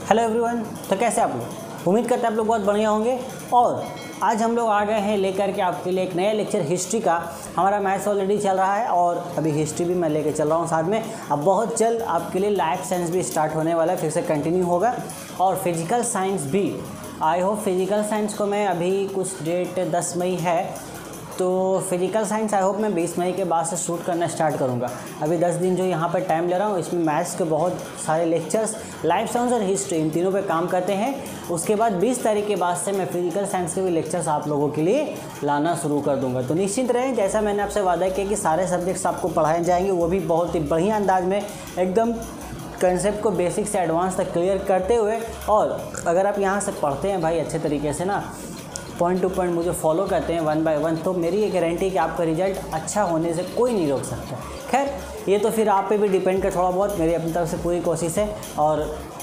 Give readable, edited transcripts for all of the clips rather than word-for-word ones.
Hello everyone. तो कैसे आप लोग? उम्मीद करते हैं आप लोग बहुत बढ़िया होंगे। और आज हम लोग आ गए हैं लेकर के आपके लिए एक नया लेक्चर हिस्ट्री का। हमारा मैथ्स ऑलरेडी चल रहा है और अभी हिस्ट्री भी मैं लेकर चल रहा हूँ साथ में। अब बहुत जल्द आपके लिए लाइफ साइंस भी स्टार्ट होने वाला है, फिर से कंटिन्यू होगा। और फिजिकल साइंस भी, आई होप फिजिकल साइंस को मैं अभी कुछ डेट 10 मई है, तो फिजिकल साइंस आई होप मैं 20 मई के बाद से शूट करना स्टार्ट करूँगा। अभी 10 दिन जो यहाँ पर टाइम ले रहा हूँ, इसमें मैथ्स के बहुत सारे लेक्चर्स, लाइफ साइंस और हिस्ट्री इन तीनों पे काम करते हैं। उसके बाद 20 तारीख के बाद से मैं फिजिकल साइंस के भी लेक्चर्स आप लोगों के लिए लाना शुरू कर दूँगा। तो निश्चिंत रहें, जैसा मैंने आपसे वादा किया कि सारे सब्जेक्ट्स आपको पढ़ाए जाएंगे, वो भी बहुत ही बढ़िया अंदाज में, एकदम कंसेप्ट को बेसिक से एडवांस तक क्लियर करते हुए। और अगर आप यहाँ से पढ़ते हैं भाई अच्छे तरीके से ना, पॉइंट टू पॉइंट मुझे फॉलो करते हैं 1 बाय 1, तो मेरी ये गारंटी कि आपका रिजल्ट अच्छा होने से कोई नहीं रोक सकता। खैर ये तो फिर आप पे भी डिपेंड कर थोड़ा बहुत, मेरी अपनी तरफ से पूरी कोशिश है। और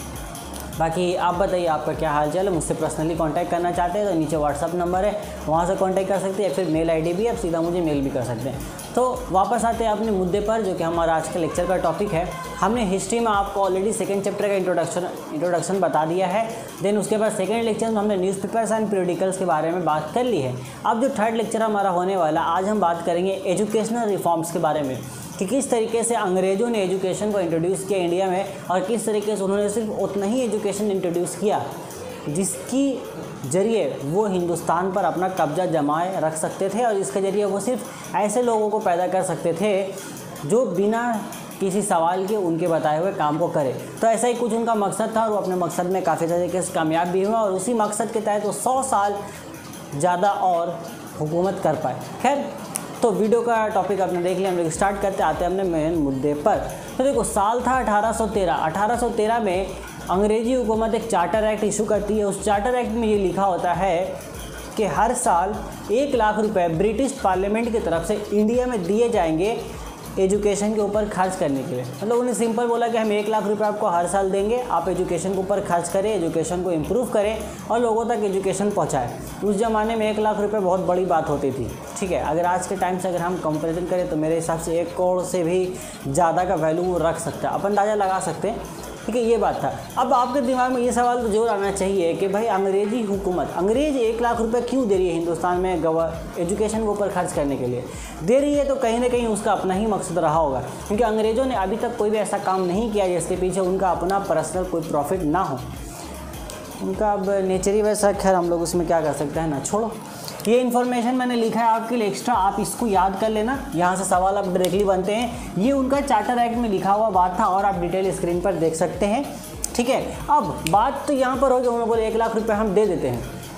बाकी आप बताइए आपका क्या हाल चाल है। मुझसे पर्सनली कांटेक्ट करना चाहते हैं तो नीचे व्हाट्सअप नंबर है, वहाँ से कांटेक्ट कर सकते हैं, या फिर मेल आईडी भी, आप सीधा मुझे मेल भी कर सकते हैं। तो वापस आते हैं अपने मुद्दे पर, जो कि हमारा आज का लेक्चर का टॉपिक है। हमने हिस्ट्री में आपको ऑलरेडी सेकंड चैप्टर का इंट्रोडक्शन बता दिया है। देन उसके बाद सेकंड लेक्चर में हमने न्यूज़पेपर्स एंड पीरियडिकल्स के बारे में बात कर ली है। अब जो थर्ड लेक्चर हमारा होने वाला, आज हम बात करेंगे एजुकेशनल रिफॉर्म्स के बारे में, कि किस तरीके से अंग्रेज़ों ने एजुकेशन को इंट्रोड्यूस किया इंडिया में, और किस तरीके से उन्होंने सिर्फ उतना ही एजुकेशन इंट्रोड्यूस किया जिसकी ज़रिए वो हिंदुस्तान पर अपना कब्जा जमाए रख सकते थे, और इसके ज़रिए वो सिर्फ ऐसे लोगों को पैदा कर सकते थे जो बिना किसी सवाल के उनके बताए हुए काम को करे। तो ऐसा ही कुछ उनका मकसद था, और वो अपने मकसद में काफ़ी तरीके से कामयाब भी हुआ, और उसी मकसद के तहत वो 100 साल ज़्यादा और हुकूमत कर पाए। खैर, तो वीडियो का टॉपिक आपने देख लिया, हम लोग स्टार्ट करते आते हैं अपने मेन मुद्दे पर। तो देखो, साल था 1813 में अंग्रेजी हुकूमत एक चार्टर एक्ट इशू करती है। उस चार्टर एक्ट में ये लिखा होता है कि हर साल 1 लाख रुपए ब्रिटिश पार्लियामेंट की तरफ से इंडिया में दिए जाएंगे एजुकेशन के ऊपर खर्च करने के लिए। मतलब उन्हें सिंपल बोला कि हम 1 लाख रुपए आपको हर साल देंगे, आप एजुकेशन के ऊपर खर्च करें, एजुकेशन को इम्प्रूव करें और लोगों तक एजुकेशन पहुंचाएं। उस ज़माने में 1 लाख रुपए बहुत बड़ी बात होती थी। ठीक है, अगर आज के टाइम से अगर हम कंपेरिजन करें तो मेरे हिसाब से 1 करोड़ से भी ज़्यादा का वैल्यू रख सकता है, अपन अंदाज़ा लगा सकते हैं। ठीक है, ये बात था। अब आपके दिमाग में ये सवाल तो जरूर आना चाहिए कि भाई अंग्रेजी हुकूमत, अंग्रेज 1 लाख रुपए क्यों दे रही है हिंदुस्तान में एजुकेशन के ऊपर खर्च करने के लिए दे रही है? तो कहीं ना कहीं उसका अपना ही मकसद रहा होगा, क्योंकि अंग्रेज़ों ने अभी तक कोई भी ऐसा काम नहीं किया जिसके पीछे उनका अपना पर्सनल कोई प्रॉफिट ना हो। उनका अब नेचर ही वैसा, खैर हम लोग उसमें क्या कर सकते हैं ना, छोड़ो। ये इन्फॉर्मेशन मैंने लिखा है आपके लिए एक्स्ट्रा, आप इसको याद कर लेना, यहाँ से सवाल अब डायरेक्टली बनते हैं। ये उनका चार्टर एक्ट में लिखा हुआ बात था, और आप डिटेल स्क्रीन पर देख सकते हैं। ठीक है, अब बात तो यहाँ पर हो गई, उन्होंने बोले 1 लाख रुपए हम दे देते हैं।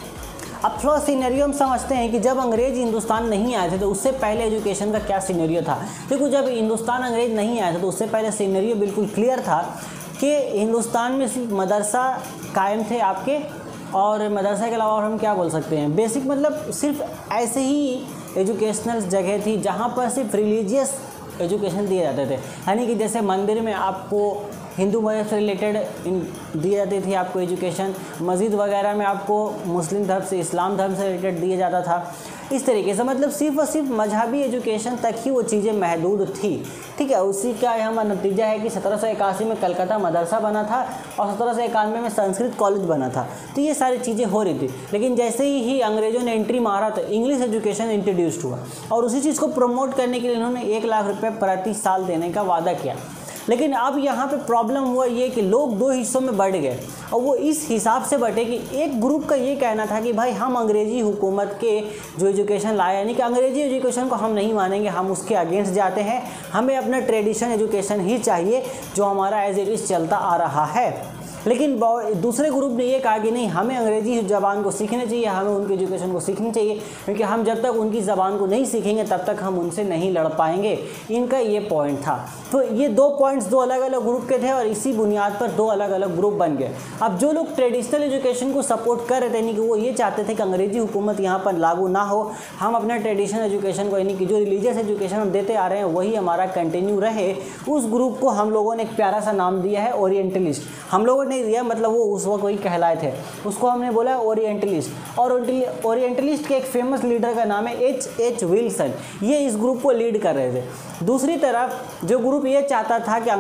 अब थोड़ा सीनेरियो हम समझते हैं कि जब अंग्रेज हिंदुस्तान नहीं आए थे तो उससे पहले एजुकेशन का क्या सीनेरियो था। देखो, जब हिंदुस्तान अंग्रेज नहीं आए थे तो उससे पहले सीनेरियो बिल्कुल क्लियर था कि हिंदुस्तान में सिर्फ मदरसा कायम थे आपके, और मदरसा के अलावा और हम क्या बोल सकते हैं, बेसिक मतलब सिर्फ ऐसे ही एजुकेशनल जगह थी जहाँ पर सिर्फ रिलीजियस एजुकेशन दिए जाते थे। यानी कि जैसे मंदिर में आपको हिंदू मज़हब से रिलेटेड दी जाती थी आपको एजुकेशन, मस्जिद वगैरह में आपको मुस्लिम धर्म से, इस्लाम धर्म से रिलेटेड दिया जाता था। इस तरीके से मतलब सिर्फ और सिर्फ मजहबी एजुकेशन तक ही वो चीज़ें महदूद थी। ठीक है, उसी का यहाँ नतीजा है कि 1781 में कलकत्ता मदरसा बना था और 1791 में संस्कृत कॉलेज बना था। तो ये सारी चीज़ें हो रही थी, लेकिन जैसे ही अंग्रेज़ों ने एंट्री मारा तो इंग्लिश एजुकेशन इंट्रोड्यूस्ड हुआ, और उसी चीज़ को प्रमोट करने के लिए इन्होंने 1 लाख रुपये प्रति साल देने का वादा किया। लेकिन अब यहाँ पे प्रॉब्लम हुआ ये कि लोग 2 हिस्सों में बढ़ गए, और वो इस हिसाब से बढ़े कि एक ग्रुप का ये कहना था कि भाई हम अंग्रेजी हुकूमत के जो एजुकेशन लाए, यानी कि अंग्रेजी एजुकेशन को हम नहीं मानेंगे, हम उसके अगेंस्ट जाते हैं, हमें अपना ट्रेडिशन एजुकेशन ही चाहिए जो हमारा एज इट इज़ चलता आ रहा है। लेकिन दूसरे ग्रुप ने ये कहा कि नहीं, हमें अंग्रेजी ज़बान को सीखना चाहिए, हमें उनकी एजुकेशन को सीखनी चाहिए, क्योंकि हम जब तक उनकी ज़बान को नहीं सीखेंगे तब तक हम उनसे नहीं लड़ पाएंगे। इनका ये पॉइंट था। तो ये 2 पॉइंट्स 2 अलग अलग ग्रुप के थे, और इसी बुनियाद पर 2 अलग अलग ग्रुप बन गए। अब जो लोग ट्रेडिशनल एजुकेशन को सपोर्ट कर रहे थे, यानी कि वो ये चाहते थे कि अंग्रेजी हुकूमत यहाँ पर लागू ना हो, हम अपना ट्रेडिशनल एजुकेशन को, यानी कि जो रिलीजियस एजुकेशन हम देते आ रहे हैं वही हमारा कंटिन्यू रहे, उस ग्रुप को हम लोगों ने एक प्यारा सा नाम दिया है ओरिएंटलिस्ट। हम लोगों ने नहीं दिया, मतलब वो उस वक्त वही कहलाए थे, उसको हमने बोला ओरिएंटलिस्ट। और ओरिएंटलिस्ट के एक फेमस लीडर का नाम है H.H. विल्सन। ये इस ग्रुप को लीड कर रहे थे। दूसरी तरफ जो ग्रुप ये चाहता था कि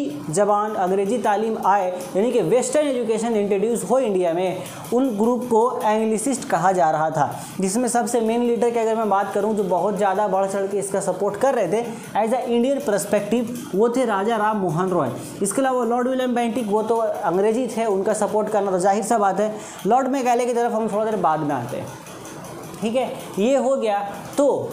अंग्रेजी तालीम आए, यानी कि वेस्टर्न एजुकेशन इंट्रोड्यूस हो इंडिया में, उन ग्रुप को एंग्लिसिस्ट कहा जा रहा था, जिसमें सबसे मेन लीडर की अगर मैं बात करूं जो बहुत ज़्यादा बढ़ चढ़ के इसका सपोर्ट कर रहे थे एज अ इंडियन पर्सपेक्टिव, वो थे राजा राम मोहन रॉय। इसके अलावा लॉर्ड विलियम बेंटिक, वो तो अंग्रेजी थे, उनका सपोर्ट करना तो जाहिर सा बात है। लॉर्ड मैकाले की तरफ हम थोड़ा देर बाद में आते हैं, ठीक है। ये हो गया, तो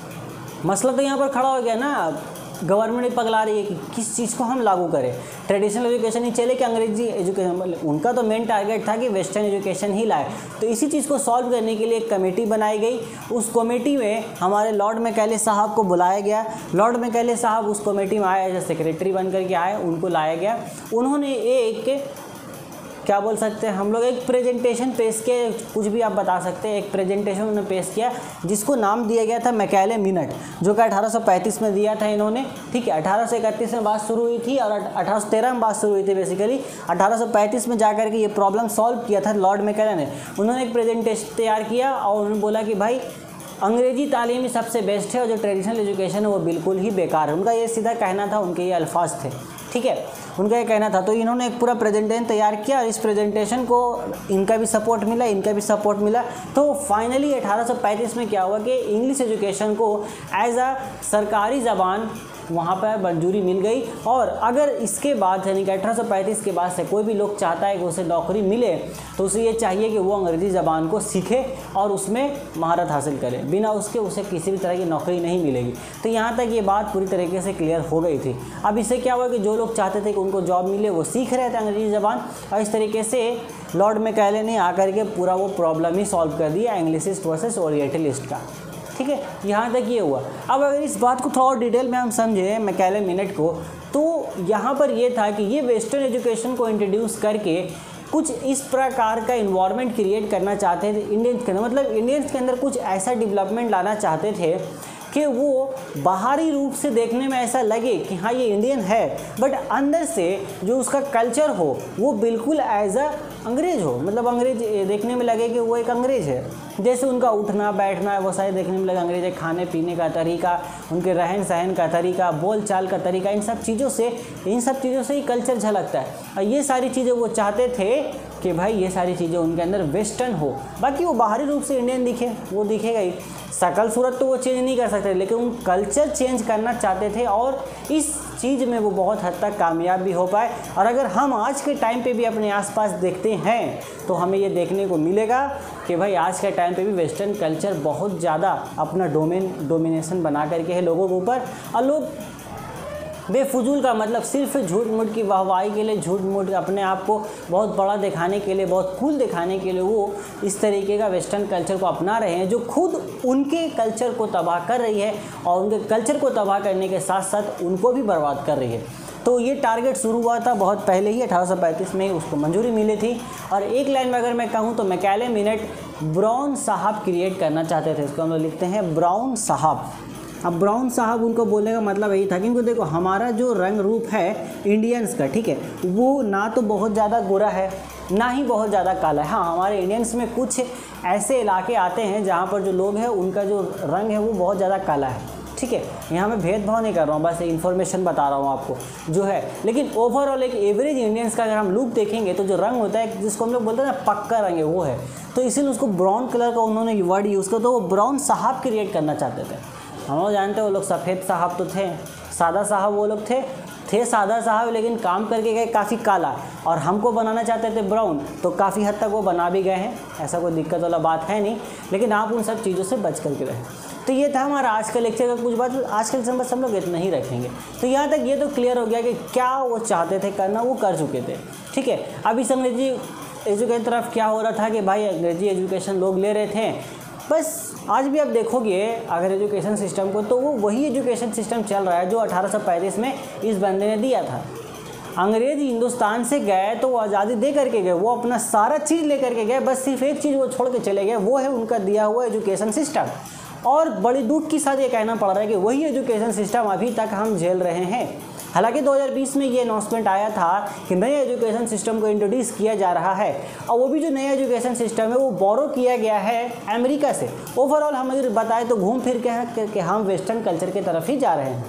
मसला तो यहाँ पर खड़ा हो गया ना, गवर्नमेंट भी पगला रही है कि किस चीज़ को हम लागू करें, ट्रेडिशनल एजुकेशन ही चले कि अंग्रेजी एजुकेशन। उनका तो मेन टारगेट था कि वेस्टर्न एजुकेशन ही लाए। तो इसी चीज़ को सॉल्व करने के लिए एक कमेटी बनाई गई। उस कमेटी में हमारे लॉर्ड मैकाले साहब को बुलाया गया। लॉर्ड मैकाले साहब उस कमेटी में आए, एज सेक्रेटरी बन करके आए, उनको लाया गया। उन्होंने एक क्या बोल सकते हैं हम लोग, एक प्रेजेंटेशन पेश किया, कुछ भी आप बता सकते हैं। एक प्रेजेंटेशन उन्होंने पेश किया जिसको नाम दिया गया था मैकाले मिनट, जो कि 1835 में दिया था इन्होंने, ठीक है। 1831 में बात शुरू हुई थी और 1813 में बात शुरू हुई थी बेसिकली। 1835 में जाकर के ये प्रॉब्लम सॉल्व किया था लॉर्ड मैकाले ने। उन्होंने एक प्रेजेंटेशन तैयार किया और उन्होंने बोला कि भाई अंग्रेजी तालीम ही सबसे बेस्ट है और जो ट्रेडिशनल एजुकेशन है वो बिल्कुल ही बेकार है। उनका ये सीधा कहना था, उनके ये अल्फाज थे, ठीक है, उनका ये कहना था। तो इन्होंने एक पूरा प्रेजेंटेशन तैयार किया और इस प्रेजेंटेशन को इनका भी सपोर्ट मिला, इनका भी सपोर्ट मिला। तो फाइनली 1835 में क्या हुआ कि इंग्लिश एजुकेशन को एज अ सरकारी ज़बान वहाँ पर मंजूरी मिल गई। और अगर इसके बाद यानी कि 1835 के बाद से कोई भी लोग चाहता है कि उसे नौकरी मिले तो उसे ये चाहिए कि वो अंग्रेज़ी ज़बान को सीखे और उसमें महारत हासिल करे, बिना उसके उसे किसी भी तरह की नौकरी नहीं मिलेगी। तो यहाँ तक ये बात पूरी तरीके से क्लियर हो गई थी। अब इससे क्या हुआ कि जो लोग चाहते थे कि उनको जॉब मिले वो सीख रहे थे अंग्रेज़ी ज़बान, और इस तरीके से लॉर्ड मैकाले ने आकर के पूरा वो प्रॉब्लम ही सॉल्व कर दिया एंग्लिसिस्ट वर्सेस ओरिएंटलिस्ट का, ठीक है। यहाँ तक ये हुआ। अब अगर इस बात को थोड़ा और डिटेल में हम समझें मैकाले मिनट को, तो यहाँ पर ये था कि ये वेस्टर्न एजुकेशन को इंट्रोड्यूस करके कुछ इस प्रकार का इन्वायरमेंट क्रिएट करना चाहते थे इंडियंस के अंदर, मतलब इंडियंस के अंदर कुछ ऐसा डेवलपमेंट लाना चाहते थे कि वो बाहरी रूप से देखने में ऐसा लगे कि हाँ ये इंडियन है, बट अंदर से जो उसका कल्चर हो वो बिल्कुल एज अ अंग्रेज हो, मतलब अंग्रेज देखने में लगे कि वो एक अंग्रेज है। जैसे उनका उठना बैठना वो सारे देखने में लगे अंग्रेज है, खाने पीने का तरीका, उनके रहन सहन का तरीका, बोल चाल का तरीका, इन सब चीज़ों से ही कल्चर झलकता है। और ये सारी चीज़ें वो चाहते थे कि भाई ये सारी चीज़ें उनके अंदर वेस्टर्न हो। बाकी वो बाहरी रूप से इंडियन दिखे, वो दिखेगा ही, शकल सूरत तो वो चेंज नहीं कर सकते, लेकिन उन कल्चर चेंज करना चाहते थे और इस चीज़ में वो बहुत हद तक कामयाब भी हो पाए। और अगर हम आज के टाइम पे भी अपने आसपास देखते हैं तो हमें ये देखने को मिलेगा कि भाई आज के टाइम पे भी वेस्टर्न कल्चर बहुत ज़्यादा अपना डोमिनेशन बना करके है लोगों के ऊपर, और लोग बेफजूल का मतलब सिर्फ झूठ मूठ की वाहवाही के लिए, झूठ मूठ अपने आप को बहुत बड़ा दिखाने के लिए, बहुत कूल दिखाने के लिए वो इस तरीके का वेस्टर्न कल्चर को अपना रहे हैं, जो खुद उनके कल्चर को तबाह कर रही है और उनके कल्चर को तबाह करने के साथ साथ उनको भी बर्बाद कर रही है। तो ये टारगेट शुरू हुआ था बहुत पहले ही, 1835 में उसको मंजूरी मिली थी। और एक लाइन में अगर मैं कहूँ तो मैकाले मिनट ब्राउन साहब क्रिएट करना चाहते थे, इसको हम लोग लिखते हैं ब्राउन साहब। अब ब्राउन साहब उनको बोलने का मतलब यही था क्योंकि देखो हमारा जो रंग रूप है इंडियंस का, ठीक है, वो ना तो बहुत ज़्यादा गोरा है ना ही बहुत ज़्यादा काला है। हाँ, हमारे इंडियंस में कुछ ऐसे इलाके आते हैं जहाँ पर जो लोग हैं उनका जो रंग है वो बहुत ज़्यादा काला है, ठीक है। यहाँ मैं भेदभाव नहीं कर रहा हूँ, बस इन्फॉर्मेशन बता रहा हूँ आपको जो है। लेकिन ओवरऑल एक एवरेज इंडियंस का अगर हम लुक देखेंगे तो जो रंग होता है जिसको हम लोग बोलते हैं ना पक्का रंग है वो है, तो इसीलिए उसको ब्राउन कलर का उन्होंने वर्ड यूज़ किया। तो वो ब्राउन साहब क्रिएट करना चाहते थे। हम लोग जानते हैं वो लोग सफ़ेद साहब तो थे, सादा साहब वो लोग थे सादा साहब, लेकिन काम करके गए काफ़ी काला, और हमको बनाना चाहते थे ब्राउन, तो काफ़ी हद तक वो बना भी गए हैं, ऐसा कोई दिक्कत वाला बात है नहीं। लेकिन आप उन सब चीज़ों से बच करके रहें। तो ये था हमारा आज का लेक्चर का कुछ बात। आज के लेक्चर में बस हम लोग इतना ही रखेंगे। तो यहाँ तक ये तो क्लियर हो गया कि क्या वो चाहते थे करना, वो कर चुके थे, ठीक है। अब इस अंग्रेजी एजुकेशन तरफ क्या हो रहा था कि भाई अंग्रेजी एजुकेशन लोग ले रहे थे। बस आज भी आप देखोगे अगर एजुकेशन सिस्टम को, तो वो वही एजुकेशन सिस्टम चल रहा है जो 1835 में इस बंदे ने दिया था। अंग्रेज हिंदुस्तान से गए तो वो आज़ादी दे करके गए, वो अपना सारा चीज़ ले करके गए, बस सिर्फ एक चीज़ वो छोड़ के चले गए, वो है उनका दिया हुआ एजुकेशन सिस्टम। और बड़ी दुख के साथ ये कहना पड़ रहा है कि वही एजुकेशन सिस्टम अभी तक हम झेल रहे हैं। हालांकि 2020 में ये अनाउंसमेंट आया था कि नए एजुकेशन सिस्टम को इंट्रोड्यूस किया जा रहा है, और वो भी जो नया एजुकेशन सिस्टम है वो बोरो किया गया है अमेरिका से। ओवरऑल हम अगर बताएं तो घूम फिर के हम वेस्टर्न कल्चर की तरफ ही जा रहे हैं।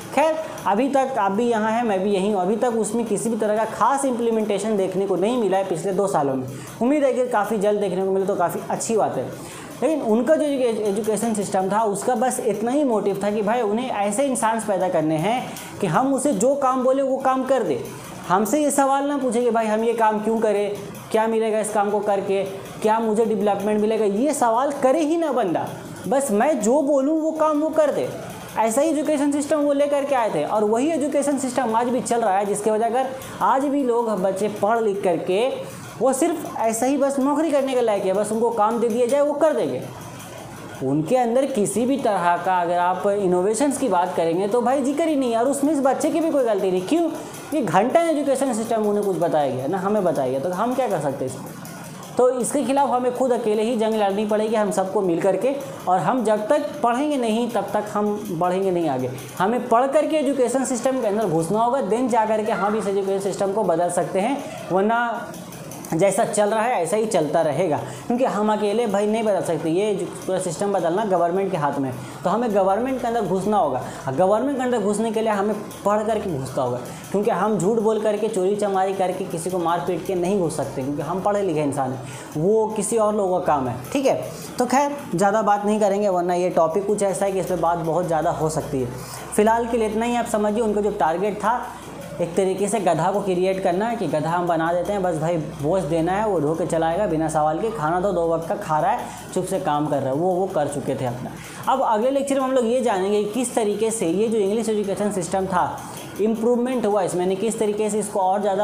खैर अभी तक आप भी यहाँ हैं, मैं भी यहीं हूँ, अभी तक उसमें किसी भी तरह का खास इम्प्लीमेंटेशन देखने को नहीं मिला है पिछले 2 सालों में। उम्मीद है कि काफ़ी जल्द देखने को मिले तो काफ़ी अच्छी बात है। लेकिन उनका जो एजुकेशन सिस्टम था उसका बस इतना ही मोटिव था कि भाई उन्हें ऐसे इंसान पैदा करने हैं कि हम उसे जो काम बोले वो काम कर दे। हमसे ये सवाल ना पूछे कि भाई हम ये काम क्यों करें, क्या मिलेगा इस काम को करके, क्या मुझे डेवलपमेंट मिलेगा, ये सवाल करे ही ना बंदा, बस मैं जो बोलूँ वो काम वो कर दे। ऐसा ही एजुकेशन सिस्टम वो लेकर के आए थे और वही एजुकेशन सिस्टम आज भी चल रहा है, जिसके वजह अगर आज भी लोग बच्चे पढ़ लिख करके वो सिर्फ ऐसा ही बस नौकरी करने के लायक है, बस उनको काम दे दिया जाए वो कर देंगे। उनके अंदर किसी भी तरह का अगर आप इनोवेशंस की बात करेंगे तो भाई जिक्र ही नहीं। और उसमें इस बच्चे की भी कोई गलती नहीं। क्यों? ये घंटा एजुकेशन सिस्टम उन्हें कुछ बताया गया ना हमें बताया गया, तो हम क्या कर सकते हैं इसमें? तो इसके खिलाफ हमें खुद अकेले ही जंग लड़नी पड़ेगी, हम सबको मिल करके। और हम जब तक पढ़ेंगे नहीं तब तक हम बढ़ेंगे नहीं आगे। हमें पढ़ करके एजुकेशन सिस्टम के अंदर घुसना होगा, देन जा करके हम इस एजुकेशन सिस्टम को बदल सकते हैं। वरना जैसा चल रहा है ऐसा ही चलता रहेगा, क्योंकि हम अकेले भाई नहीं बदल सकते। ये पूरा सिस्टम बदलना गवर्नमेंट के हाथ में, तो हमें गवर्नमेंट के अंदर घुसना होगा। गवर्नमेंट के अंदर घुसने के लिए हमें पढ़ करके घुसना होगा, क्योंकि हम झूठ बोल करके चोरी चमारी करके किसी को मार पीट के नहीं घुस सकते, क्योंकि हम पढ़े लिखे इंसान हैं, वो किसी और लोगों का काम है। ठीक है, तो खैर ज़्यादा बात नहीं करेंगे, वरना ये टॉपिक कुछ ऐसा है कि इस पर बात बहुत ज़्यादा हो सकती है। फिलहाल के लिए इतना ही। आप समझिए उनका जो टारगेट था एक तरीके से गधा को क्रिएट करना है कि गधा हम बना देते हैं, बस भाई बोझ देना है, वो ढो के चलाएगा बिना सवाल के, खाना तो 2 वक्त का खा रहा है, चुप से काम कर रहा है, वो कर चुके थे अपना। अब अगले लेक्चर में हम लोग ये जानेंगे कि किस तरीके से ये जो इंग्लिश एजुकेशन सिस्टम था इम्प्रूवमेंट हुआ इसमें, यानी किस तरीके से इसको और ज़्यादा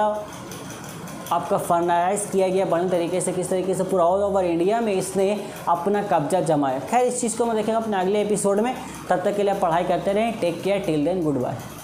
आपका फर्नाइज किया गया बड़े तरीके से, किस तरीके से पूरा ऑल ओवर इंडिया में इसने अपना कब्जा जमाया। खैर इस चीज़ को मैं देखेंगे अपने अगले एपिसोड में। तब तक के लिए पढ़ाई करते रहें। Take care, till then good bye.